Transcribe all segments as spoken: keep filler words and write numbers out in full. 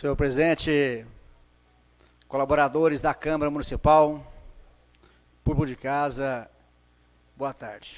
Senhor presidente, colaboradores da Câmara Municipal, público de casa, boa tarde.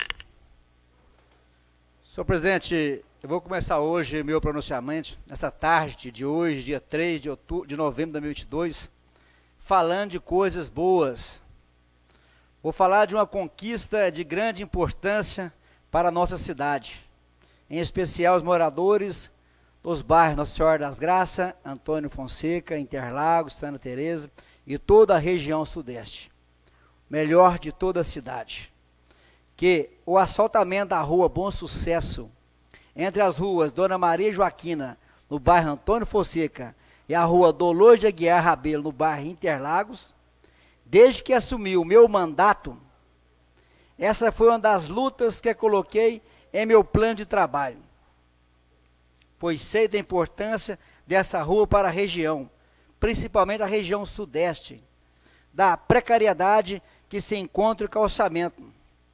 Senhor presidente, eu vou começar hoje meu pronunciamento, nessa tarde de hoje, dia três de, outubro, de novembro de dois mil e vinte e dois, falando de coisas boas. Vou falar de uma conquista de grande importância para a nossa cidade, em especial os moradores dos bairros Nossa Senhora das Graças, Antônio Fonseca, Interlagos, Santa Teresa e toda a região sudeste, melhor de toda a cidade, que o asfaltamento da rua Bom Sucesso, entre as ruas Dona Maria Joaquina, no bairro Antônio Fonseca, e a rua Dolores de Aguiar Rabelo, no bairro Interlagos, desde que assumi o meu mandato, essa foi uma das lutas que eu coloquei em meu plano de trabalho, pois sei da importância dessa rua para a região, principalmente a região sudeste, da precariedade que se encontra o calçamento.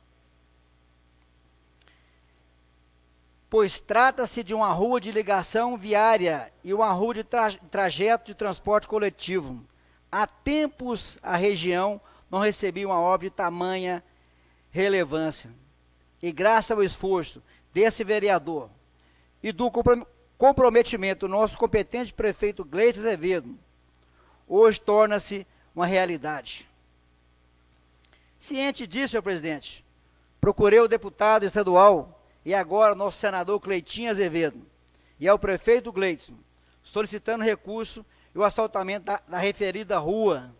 Pois trata-se de uma rua de ligação viária e uma rua de tra trajeto de transporte coletivo. Há tempos a região não recebia uma obra de tamanha relevância. E graças ao esforço desse vereador e do comprometimento do nosso competente prefeito Gleison Azevedo, hoje torna-se uma realidade. Ciente disso, senhor presidente, procurei o deputado estadual e agora nosso senador Cleitinho Azevedo e ao prefeito Gleison, solicitando recurso e o asfaltamento da, da referida rua.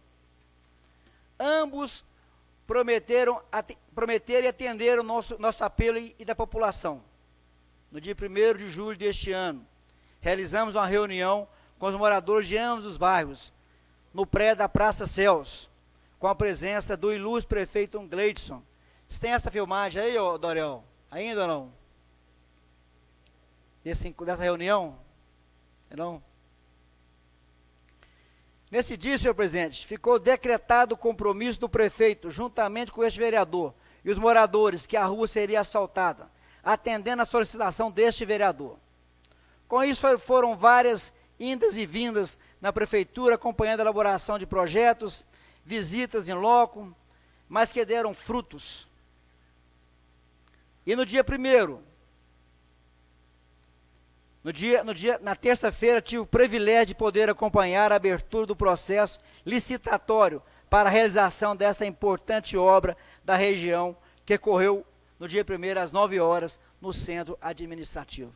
Ambos prometeram, prometeram e atenderam o nosso, nosso apelo e, e da população. No dia primeiro de julho deste ano, realizamos uma reunião com os moradores de ambos os bairros, no prédio da Praça Céus, com a presença do ilustre prefeito Gleison. Você tem essa filmagem aí, ô Dorel? Ainda ou não? Desse, dessa reunião? Não? Nesse dia, senhor presidente, ficou decretado o compromisso do prefeito, juntamente com este vereador e os moradores, que a rua seria asfaltada, atendendo a solicitação deste vereador. Com isso foram várias indas e vindas na prefeitura, acompanhando a elaboração de projetos, visitas em loco, mas que deram frutos. E no dia primeiro, no dia, no dia, na terça-feira, tive o privilégio de poder acompanhar a abertura do processo licitatório para a realização desta importante obra da região, que ocorreu no dia primeiro, às nove horas, no centro administrativo.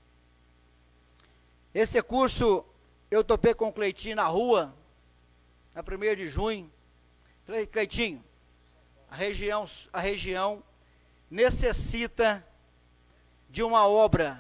Esse recurso, eu topei com o Cleitinho na rua, na primeira de junho. Falei, Cleitinho, a região, a região necessita de uma obra.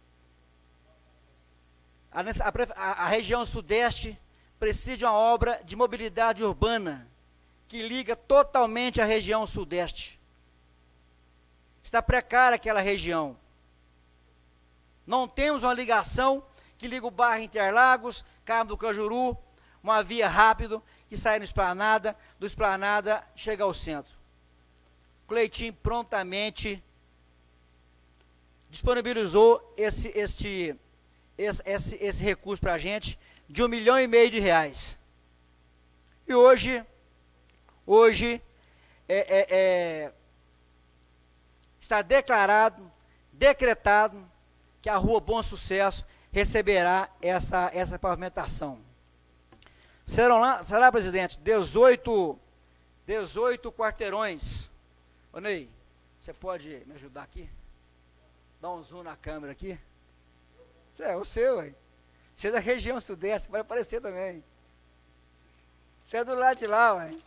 A, a, a região sudeste precisa de uma obra de mobilidade urbana que liga totalmente a região sudeste. Está precária aquela região. Não temos uma ligação que liga o bairro Interlagos, Carmo do Cajuru, uma via rápida que sai no Esplanada, do Esplanada chega ao centro. Cleitinho prontamente disponibilizou esse, esse, esse, esse, esse recurso para a gente, de um milhão e meio de reais. E hoje, hoje, é, é, é, está declarado, decretado, que a rua Bom Sucesso receberá essa, essa pavimentação. Serão lá, será, presidente, dezoito, dezoito quarteirões. Ô Ney, você pode me ajudar aqui? Dá um zoom na câmera aqui. É, o seu, hein? Você é da região sudeste, vai aparecer também. Você é do lado de lá, ué.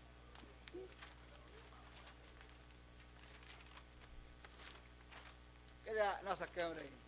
Cadê a nossa câmera aí?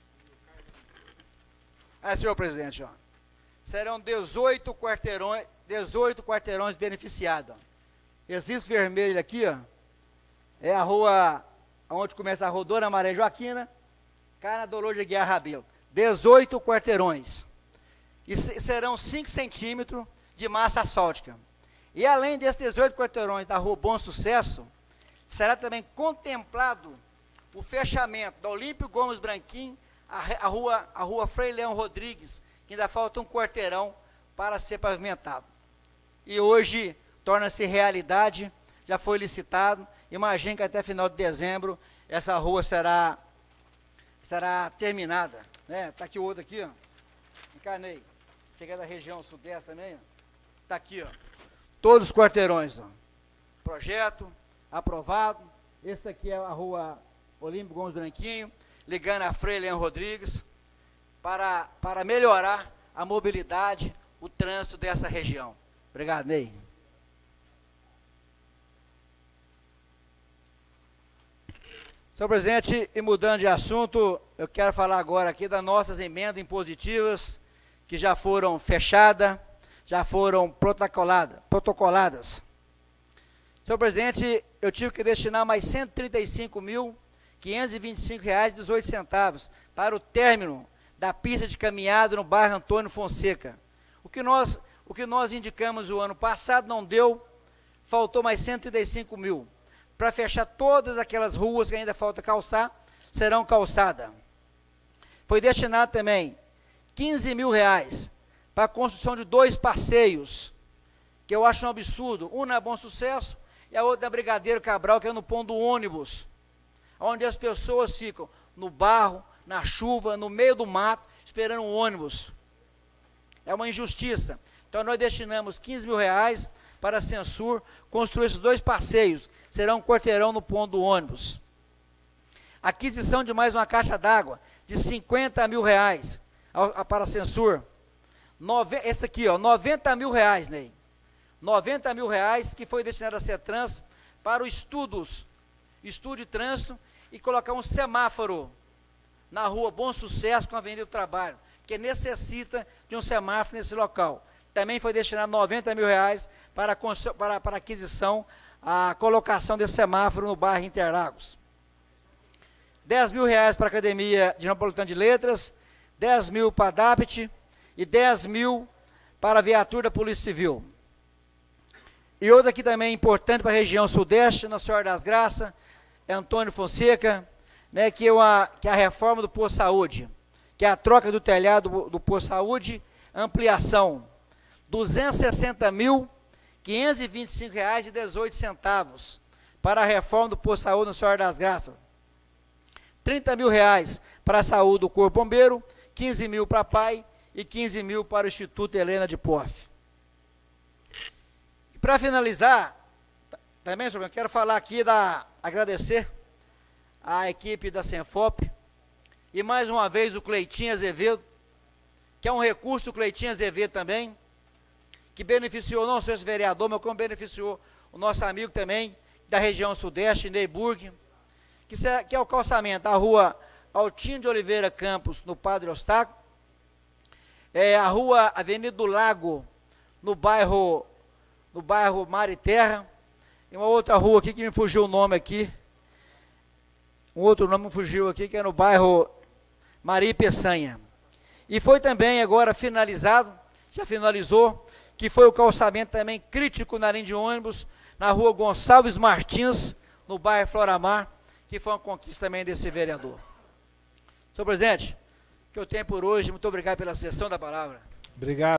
Ah, senhor presidente, ó. Serão dezoito quarteirões, dezoito quarteirões beneficiados. Esse vermelho aqui, ó, é a rua onde começa a rua Dona Maria Joaquina, Cana Dolores de Aguiar Rabelo. dezoito quarteirões. E serão cinco centímetros de massa asfáltica. E além desses dezoito quarteirões da rua Bom Sucesso, será também contemplado o fechamento da Olímpio Gomes Branquim, a, a, rua, a rua Frei Leão Rodrigues, que ainda falta um quarteirão para ser pavimentado. E hoje torna-se realidade, já foi licitado, imagino que até final de dezembro essa rua será, será terminada. Né? Tá aqui o outro aqui, ó. Encarnei. Você que é da região sudeste também, ó. Tá aqui, ó. Todos os quarteirões, ó. Projeto aprovado. Esse aqui é a rua Olímpio Gomes Branquinho, ligando a Frei Leão Rodrigues, para, para melhorar a mobilidade, o trânsito dessa região. Obrigado, Ney. Senhor presidente, e mudando de assunto, eu quero falar agora aqui das nossas emendas impositivas, que já foram fechadas, já foram protocoladas. protocoladas. Senhor presidente, eu tive que destinar mais cento e trinta e cinco mil, quinhentos e vinte e cinco reais e dezoito centavos para o término da pista de caminhada no bairro Antônio Fonseca. O que nós, o que nós indicamos o ano passado não deu, faltou mais cento e trinta e cinco mil. Para fechar todas aquelas ruas que ainda falta calçar, serão calçadas. Foi destinado também quinze mil reais para a construção de dois passeios, que eu acho um absurdo. Um na Bom Sucesso e a outra na Brigadeiro Cabral, que é no ponto do ônibus, onde as pessoas ficam no barro, na chuva, no meio do mato, esperando um ônibus. É uma injustiça. Então nós destinamos quinze mil reais para a Censur construir esses dois passeios. Será um quarteirão no ponto do ônibus. Aquisição de mais uma caixa d'água de cinquenta mil reais ao, a, para a Censur. Nove, esse aqui, ó, noventa mil reais, Ney. noventa mil reais que foi destinado a CETRANS para os estudos, estudo de trânsito e colocar um semáforo na rua Bom Sucesso com a Avenida do Trabalho, que necessita de um semáforo nesse local. Também foi destinado noventa mil reais para, para, para aquisição, a colocação desse semáforo no bairro Interlagos. dez mil reais para a Academia de Napolitano de Letras, dez mil para a D A P T e dez mil para a viatura da Polícia Civil. E outra aqui também importante para a região sudeste, Nossa Senhora das Graças, é Antônio Fonseca, né, que, é uma, que é a reforma do posto de saúde, que é a troca do telhado do, do posto de saúde, ampliação, duzentos e sessenta mil, quinhentos e vinte e cinco reais e dezoito centavos para a reforma do posto de saúde Nossa Senhora das Graças. trinta mil reais para a saúde do Corpo Bombeiro, quinze mil para a P A I e quinze mil para o Instituto Helena de Porf. Para finalizar, também, senhor, eu quero falar aqui, da, agradecer à equipe da Senfop e mais uma vez o Cleitinho Azevedo, que é um recurso do Cleitinho Azevedo também, que beneficiou não só esse vereador, mas como beneficiou o nosso amigo também da região sudeste, Neyburg, que, que é o calçamento da rua Altinho de Oliveira Campos, no Padre Eustáquio, é a rua Avenida do Lago, no bairro, no bairro Mar e Terra, e uma outra rua aqui que me fugiu o nome aqui, um outro nome me fugiu aqui, que é no bairro Maria Peçanha. E foi também agora finalizado, já finalizou, que foi o calçamento também crítico na linha de ônibus, na rua Gonçalves Martins, no bairro Floramar, que foi uma conquista também desse vereador. Senhor presidente, o que eu tenho por hoje, muito obrigado pela sessão da palavra. Obrigado.